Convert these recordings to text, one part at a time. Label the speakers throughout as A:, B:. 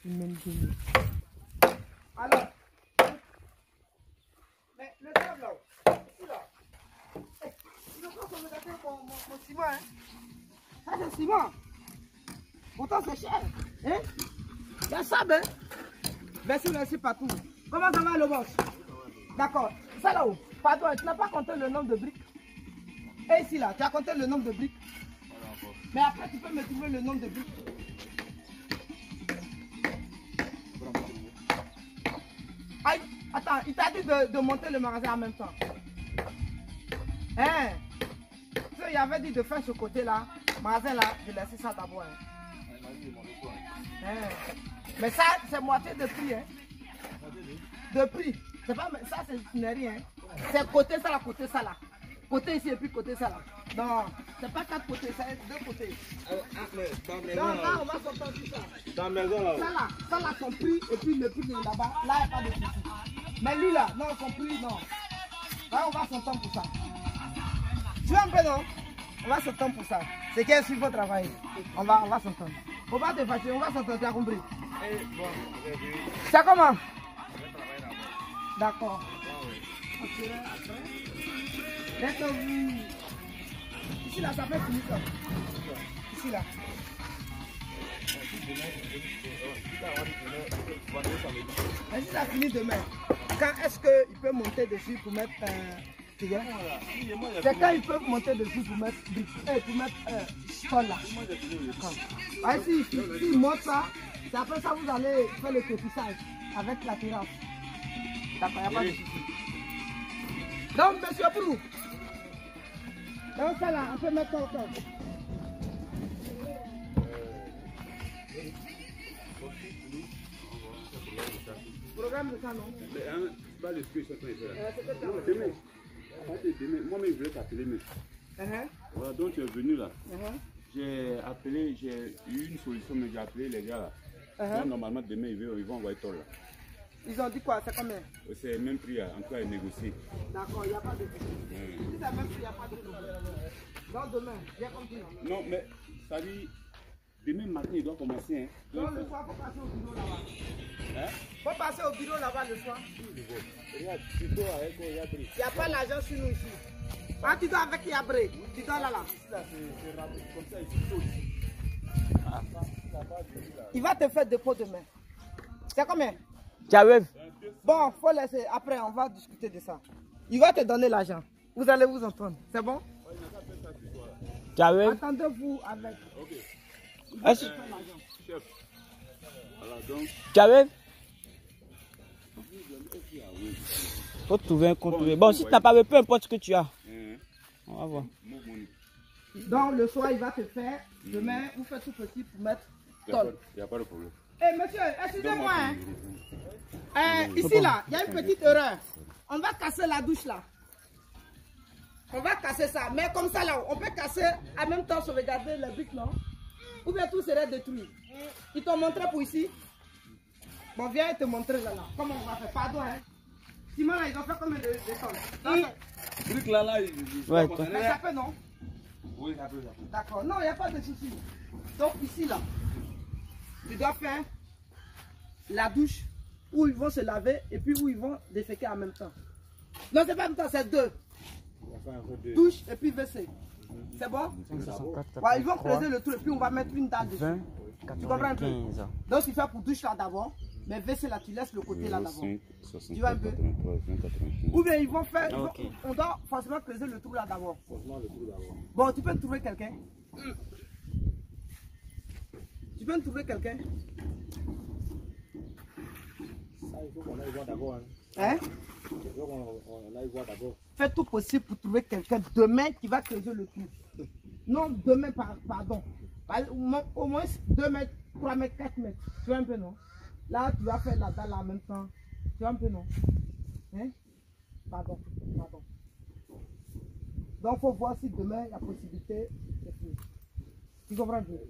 A: Alors, mais le table là, ici là, il faut qu'on me donne mon ciment, hein. Ça c'est ciment. Pourtant c'est cher, hein. Il y a sable, hein. Merci partout. Comment ça va le boss? D'accord. Ça là-haut, pardon, tu n'as pas compté le nombre de briques. Et ici là, tu as compté le nombre de briques. Mais après tu peux me trouver le nombre de briques. Aïe, attends, il t'a dit de monter le magasin en même temps. Hein? Il avait dit de faire ce côté-là, magasin là, de laisser ça d'abord. Hein? Mais ça, c'est moitié de prix. Hein? De prix. C'est pas, ça, ce n'est rien. C'est côté ça là, côté ça là. Côté ici et puis côté ça là. Non, c'est pas 4 côtés, c'est 2 côtés. Non, là, on va sortir tout ça. Dans la maison là. Ça là, son prix et puis le prix de là-bas, là, il n'y a pas de souci. Mais lui là, non, son prix, non. Là, on va s'entendre pour ça. Tu vois un peu, non? On va s'entendre pour ça. C'est qu'est-ce qu'il faut travailler. On va s'entendre. Faut pas te fâcher, on va s'entendre, tu as compris? C'est comment? D'accord. Ok, après. D'accord, vous. Ici là, ça fait fini quoi. Ici là. Mais si ça finit demain, quand est-ce qu'il peut monter dessus pour mettre tu vois? C'est quand ils peuvent monter dessus pour mettre sol là. S'ils montent ça, c'est après ça vous allez faire le pétissage avec la terrasse. D'accord, il n'y a pas de souci. Donc, monsieur, pour nous. Donc, ça là, on peut mettre ça encore. Programme de ça, non?
B: C'est pas le ce que je suis en train de faire. Moi-même, je voulais t'appeler, mais. Voilà, donc tu es venu là. J'ai appelé, j'ai eu une solution, mais j'ai appelé les gars là. Donc, normalement, demain, ils vont envoyer toi là.
A: Ils ont dit quoi? C'est combien?
B: C'est le même prix, encore à négocier.
A: D'accord, il n'y a pas de problème. Si c'est le même prix, il n'y a pas de problème. Donc demain, bien compris.
B: Non, mais ça dit, demain matin, il doit commencer. Hein.
A: Non, le soir, il faut passer au bureau là-bas.
B: Hein?
A: Il faut passer au bureau là-bas le soir.
B: Regarde, tu dois avec Yabré.
A: Il n'y a pas l'argent sur nous ici. Ah, tu dois avec Yabré. Tu dois là.
B: Ici, là, c'est rapide, comme ça, il faut ici.
A: Il va te faire dépôt demain. C'est combien? Bon, faut laisser. Après, on va discuter de ça. Il va te donner l'argent. Vous allez vous entendre. C'est bon? Attendez-vous avec.
B: Ok. Chef. Alors donc.
C: Faut trouver un compte. Bon, si tu n'as pas, peu importe ce que tu as. On va voir.
A: Donc, le soir, il va te faire. Demain, vous faites tout petit pour mettre tol.
B: Il n'y a pas de problème.
A: Eh, monsieur, excusez-moi. Ici, là, il y a une petite erreur. On va casser la douche, là. On va casser ça. Mais comme ça, là, on peut casser en même temps sauvegarder les briques, non? Ou bien tout serait détruit. Ils t'ont montré pour ici. Bon, viens te montrer là. Comment on va faire? Pardon, hein. Simon, là, ils ont fait combien de tonnes?
B: Briques là,
C: ouais,
A: mais ça peut, non?
B: Oui, ça peut.
A: D'accord. Non, il n'y a pas de souci. Donc, ici, là, tu dois faire la douche où ils vont se laver et puis où ils vont déféquer en même temps. Non, c'est pas en même temps, c'est deux. Douche et puis WC. C'est bon? Ouais, ils vont creuser le trou et puis on va mettre une dalle dessus. Tu comprends un peu? Donc, il fait pour douche là d'abord, mais WC là, tu laisses le côté là d'abord. Tu vois un peu? Ou bien ils vont faire, on doit forcément creuser le trou là d'abord. Bon, tu peux trouver quelqu'un? Tu peux me trouver quelqu'un?
D: Ça, il faut qu'on aille voir d'abord.
A: Hein?
D: Il faut qu'on aille voir d'abord.
A: Fais tout possible pour trouver quelqu'un demain qui va creuser le trou. Non, demain, pardon. Au moins 2 mètres, 3 mètres, 4 mètres. Tu vois un peu, non? Là, tu vas faire la dalle en même temps. Tu vois un peu, non? Hein? Pardon. Donc, il faut voir si demain, il y a possibilité de faire. Tu comprends bien?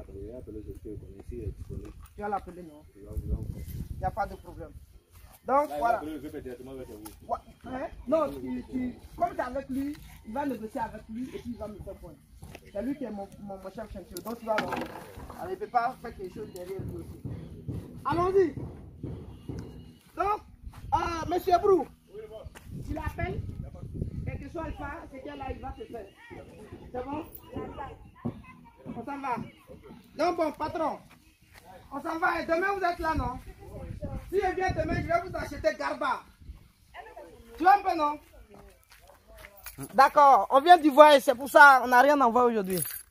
A: Tu vas l'appeler, non? Il n'y a pas de problème. Donc, voilà. Hein? Non, comme tu es avec lui, il va négocier avec lui et puis il va me faire point. C'est lui qui est mon chef chantier. Donc, tu vas voir. Il ne peut pas faire quelque chose derrière lui aussi. Allons-y. Donc, monsieur Brou, tu l'appelles, quelque chose Alpha, c'est qu'elle là, il va te faire. C'est bon? On s'en va. Donc bon, patron, on s'en va et demain vous êtes là, non? Si je viens demain, je vais vous acheter Garba. Tu vois un peu, non? D'accord, on vient d'y voir et c'est pour ça on n'a rien à voir aujourd'hui.